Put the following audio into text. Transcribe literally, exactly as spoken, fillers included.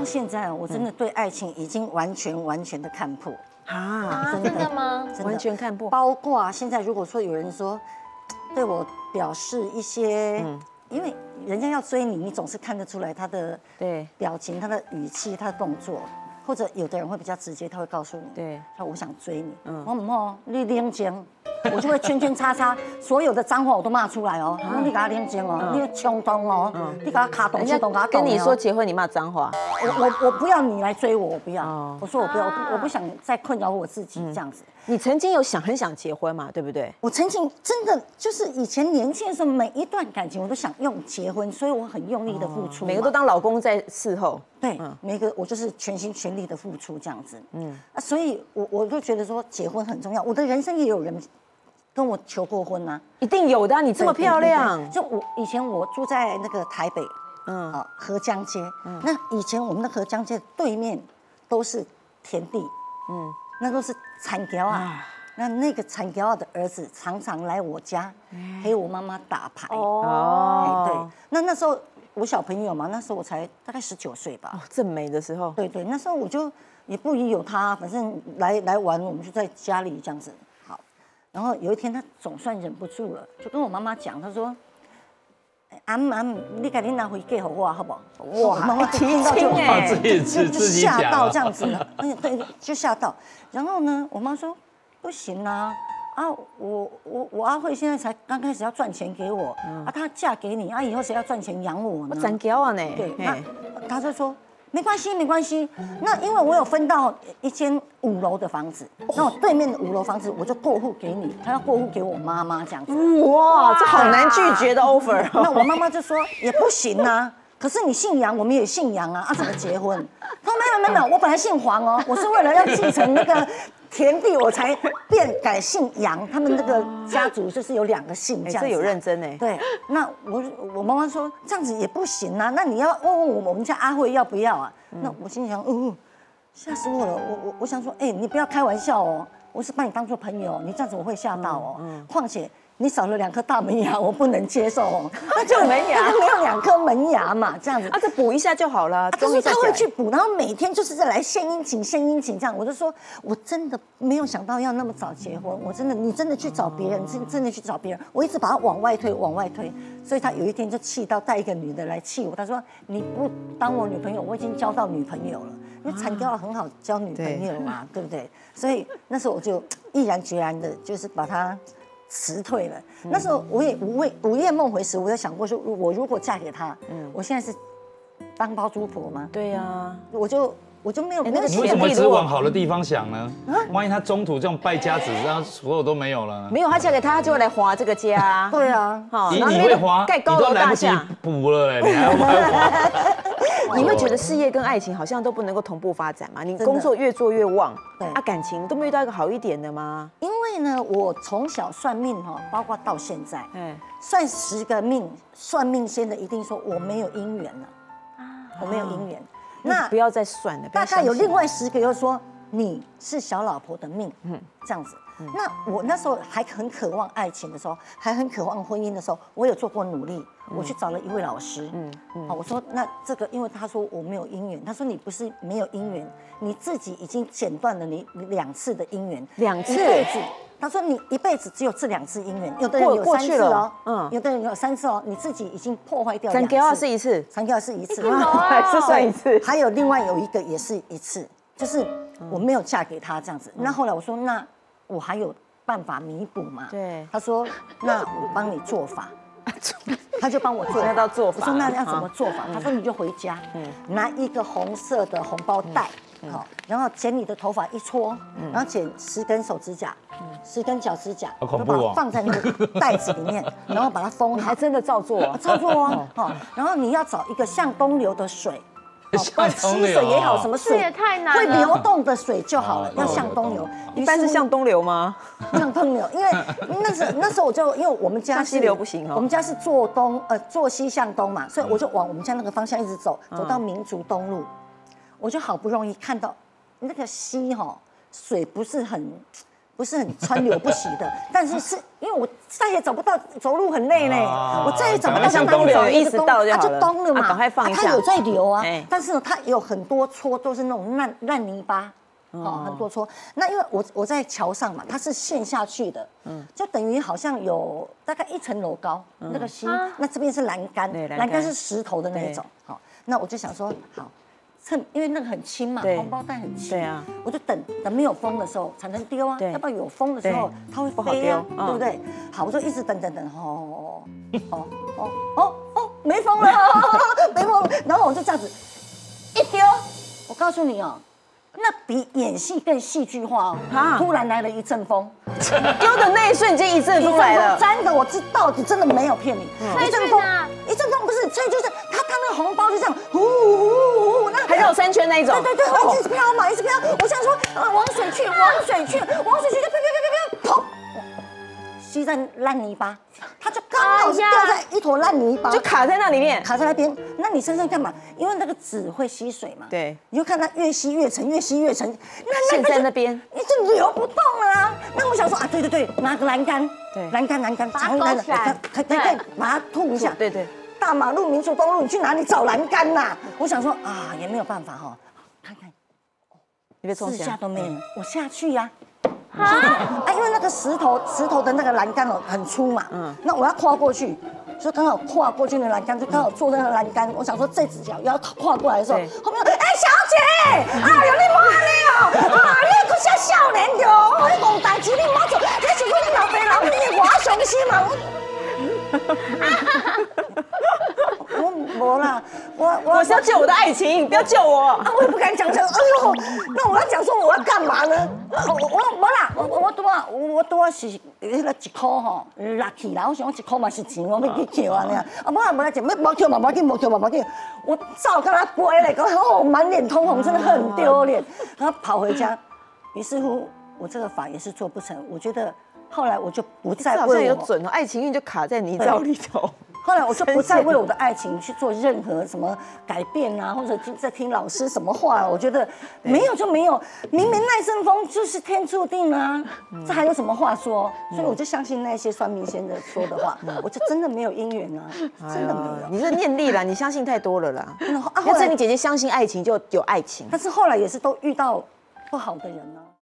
现在，我真的对爱情已经完全完全的看破啊！ 真的吗？ 完全看破。 包括现在，如果说有人说对我表示一些，因为人家要追你，你总是看得出来他的对表情、他的语气、他的动作。或者有的人会比较直接，他会告诉你， 对， 说我想追你，嗯，我唔好，你领情，我就会圈圈叉叉，所有的脏话我都骂出来哦，你给他领情哦，你冲动哦，你给他卡动激动，给他跟你说结婚，你骂脏话， 我我我不要你来追我，我不要，我说我不要，我不想再困扰我自己这样子。 你曾经有想很想结婚嘛，对不对？ 我曾经真的就是以前年轻的时候，每一段感情我都想用结婚，所以我很用力的付出， 每个都当老公在伺候。 对，每个我就是全心全力的付出这样子。嗯，啊，所以我我就觉得说结婚很重要。我的人生也有人跟我求过婚啊， 一定有的。你这么漂亮， 就我以前我住在那个台北，嗯，啊河江街，那以前我们的河江街对面都是田地，嗯。那都是产条啊，那那个产条的儿子常常来我家陪我妈妈打牌。哦，对，那那时候我小朋友嘛，那时候我才大概十九岁吧。 哦，正美的时候。 对对，那时候我就也不疑有他，反正来来玩，我们就在家里这样子。好，然后有一天他总算忍不住了，就跟我妈妈讲，他说：“阿姆阿姆，你赶紧拿回给我好不好？”哇，妈妈听到就就就吓到这样子了，而且对，就吓到。然后呢，我妈说不行啊，啊，我我我阿慧现在才刚开始要赚钱给我，啊，她嫁给你，啊，以后谁要赚钱养我呢？ 真骄傲呢。 对，那她就说没关系没关系，那因为我有分到一间五楼的房子，那我对面的五楼房子我就过户给你，她要过户给我妈妈这样子。 哇，这好难拒绝的 offer。 那我妈妈就说也不行啊。可是你姓杨，我们也姓杨啊，啊怎么结婚？他说没有没有没有，我本来姓黄哦，我是为了要继承那个田地，我才变改姓杨。他们那个家族就是有两个姓这样子。 这有认真哎。 对，那我我妈妈说这样子也不行啊，那你要问问我我们家阿慧要不要啊？那我心想，嗯，吓死我了，我我我想说，哎，你不要开玩笑哦，我是把你当做朋友，你这样子我会吓到哦。况且。你少了两颗大门牙，我不能接受哦。那就门牙没有两颗门牙嘛，这样子。 啊，再补一下就好了。 他说他会去补，然后每天就是在来献殷勤、献殷勤这样。我就说，我真的没有想到要那么早结婚，我真的，你真的去找别人，真真的去找别人。我一直把他往外推，往外推，所以他有一天就气到带一个女的来气我。他说你不当我女朋友，我已经交到女朋友了。因为产掉很好交女朋友嘛，对不对？所以那时候我就毅然决然的，就是把他。辞退了。那时候我也午夜午夜梦回时，我有想过说，我如果嫁给他，嗯，我现在是当包租婆吗？ 对呀， 我就我就没有。 你为什么只往好的地方想呢？万一他中途这种败家子，让所有都没有了。 没有，他嫁给他，他就会来划这个家。 对啊， 你你会划，盖高楼大厦，补了嘞，你还要划。 你会觉得事业跟爱情好像都不能够同步发展吗？你工作越做越旺，对啊，感情都没遇到一个好一点的吗？ 因为呢，我从小算命哈，包括到现在，嗯，算十个命，算命先的一定说我没有姻缘了，啊，我没有姻缘。 那不要再算了， 大概有另外十个又说你是小老婆的命，嗯，这样子。那我那时候还很渴望爱情的时候，还很渴望婚姻的时候，我有做过努力，我去找了一位老师，嗯嗯，好，我说那这个，因为他说我没有姻缘，他说你不是没有姻缘，你自己已经剪断了你两次的姻缘， 两次， 一辈子，他说你一辈子只有这两次姻缘，有的人有三次哦，嗯，有的人有三次哦，你自己已经破坏掉两次， 残条是一次， 残条是一次， 是算一次， 还有另外有一个也是一次，就是我没有嫁给他这样子，那后来我说那我还有。办法弥补嘛？ 对， 他说：“那我帮你做法。”他就帮我做， 要到做法。 我说：“那要怎么做法？”他说：“你就回家，拿一个红色的红包袋，好，然后剪你的头发一撮，然后剪十根手指甲，十根脚指甲， 好恐怖哦！ 放在那个袋子里面，然后把它封好。 还真的照做， 照做哦。好，然后你要找一个向东流的水。”溪水也好，什么水也太难了， 会流动的水就好了，要向东流。 一般是向东流吗？ 向东流，因为那时那时候我就因为我们家西流不行哦， 我们家是坐东呃坐西向东嘛，所以我就往我们家那个方向一直走，走到民族东路，我就好不容易看到那个溪哈水不是很不是很川流不息的，但是是因为我再也找不到，走路很累嘞，我再也找不到像他有意识到就好了， 它就咚了嘛， 赶快放一下。 它有在流啊，但是呢，它有很多撮都是那种烂烂泥巴。哦，很多撮。那因为我我在桥上嘛，它是陷下去的，嗯，就等于好像有大概一层楼高那个溪。那这边是栏杆，栏杆是石头的那一种。好，那我就想说，好，趁因为那个很轻嘛，红包袋很轻，对啊，我就等等没有风的时候才能丢啊，要不然有风的时候它会飞啊，对不对？好，我就一直等等等，哦哦哦哦哦，没风了，没风了，然后我就这样子一丢，我告诉你哦。那比演戏更戏剧化哦！啊！突然来了一阵风， 丢的那一瞬间一阵风来了， 真的，我知道你真的没有骗你。一阵风，一阵风不是，所以就是他他那个红包就这样，呼呼呼， 那还绕三圈那一种。 对对对，一直飘嘛，一直飘。我想说，呃，往水去，往水去，往水去，就飘飘飘飘飘，砰！吸在烂泥巴，它就刚好是掉在一坨烂泥巴， 就卡在那里面， 卡在那边。那你身上干嘛？因为那个纸会吸水嘛。 对， 你就看它越吸越沉，越吸越沉。 那陷在那边， 你就流不动了啊。那我想说啊，对对对，拿个栏杆，对，栏杆栏杆，长杆的，可可以把它吐一下。 对对。 大马路民族东路，你去哪里找栏杆呐？我想说啊，也没有办法哈，看看， 你别冲四下都没人，我下去呀。啊，因为那个石头石头的那个栏杆哦很粗嘛，嗯，那我要跨过去，所以刚好跨过去的栏杆就刚好坐在那个栏杆。我想说这只脚要跨过来的时候，后面哎小姐，啊有你摸你哦，啊你个小少年着，哦你讲代志你莫做，你是我你老爸老母的我伤心嘛。我没啦，我我我是要救我的爱情，不要救我。 啊，我也不敢讲成，哎呦，那我要讲说我要干嘛呢？我我没啦，我我多啊，我多是迄个一箍吼，落去啦。我想一箍嘛是钱，我要去扣啊那样。啊，没啦没啦，讲没没扣嘛，没紧，没扣嘛没紧。我照跟他背嘞，讲哦，满脸通红，真的很丢脸。然后跑回家，于是乎我这个法也是做不成。我觉得后来我就不再好像有准哦，爱情运就卡在泥沼里头。 后来我就不再为我的爱情去做任何什么改变啊，或者在听老师什么话了。我觉得没有就没有，明明那阵风就是天注定啊，这还有什么话说？所以我就相信那些算命先生说的话，我就真的没有姻缘啊，真的没有。 你是念力啦，你相信太多了啦。要是你姐姐相信爱情，就有爱情。 但是后来也是都遇到不好的人啊。